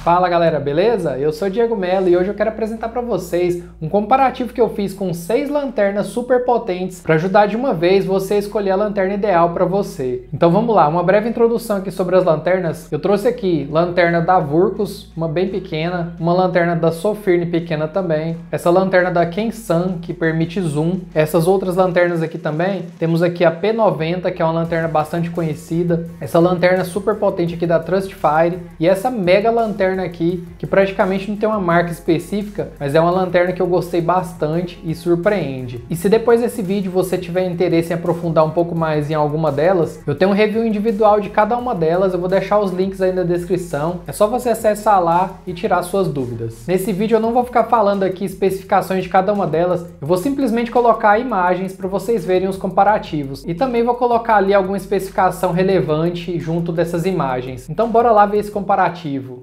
Fala galera, beleza? Eu sou Diego Melo e hoje eu quero apresentar para vocês um comparativo que eu fiz com 6 lanternas super potentes para ajudar de uma vez você a escolher a lanterna ideal para você. Então vamos lá, uma breve introdução aqui sobre as lanternas. Eu trouxe aqui lanterna da Vurcos, uma bem pequena, uma lanterna da Sofirne pequena também, essa lanterna da Kensan que permite zoom, essas outras lanternas aqui também, temos aqui a P90 que é uma lanterna bastante conhecida, essa lanterna super potente aqui da Trustfire e essa mega lanterna aqui, que praticamente não tem uma marca específica, mas é uma lanterna que eu gostei bastante e surpreende. E se depois desse vídeo você tiver interesse em aprofundar um pouco mais em alguma delas, eu tenho um review individual de cada uma delas, eu vou deixar os links aí na descrição, é só você acessar lá e tirar suas dúvidas. Nesse vídeo eu não vou ficar falando aqui especificações de cada uma delas, eu vou simplesmente colocar imagens para vocês verem os comparativos, e também vou colocar ali alguma especificação relevante junto dessas imagens. Então bora lá ver esse comparativo.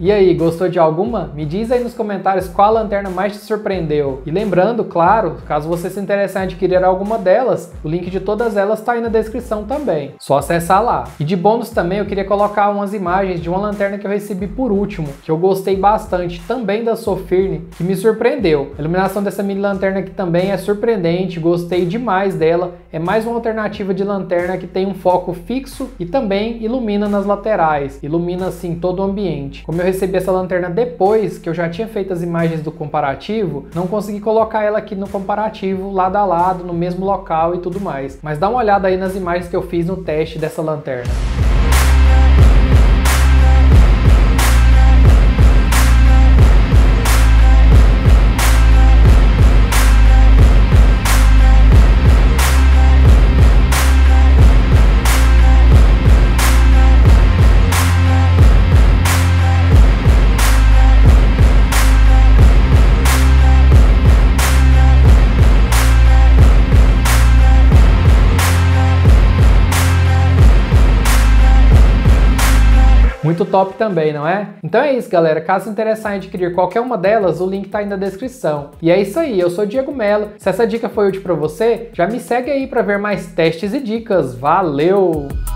E aí, gostou de alguma? Me diz aí nos comentários qual lanterna mais te surpreendeu. E lembrando, claro, caso você se interessar em adquirir alguma delas, o link de todas elas tá aí na descrição também. Só acessar lá. E de bônus também eu queria colocar umas imagens de uma lanterna que eu recebi por último, que eu gostei bastante, também da Sofirne, que me surpreendeu. A iluminação dessa mini lanterna aqui também é surpreendente, gostei demais dela. É mais uma alternativa de lanterna que tem um foco fixo e também ilumina nas laterais, ilumina assim todo o ambiente. Como eu recebi essa lanterna depois que eu já tinha feito as imagens do comparativo, não consegui colocar ela aqui no comparativo lado a lado, no mesmo local e tudo mais. Mas dá uma olhada aí nas imagens que eu fiz no teste dessa lanterna. Muito top também, não é? Então é isso, galera. Caso se interessar em adquirir qualquer uma delas, o link tá aí na descrição. E é isso aí, eu sou o Diego Mello. Se essa dica foi útil para você, já me segue aí para ver mais testes e dicas. Valeu!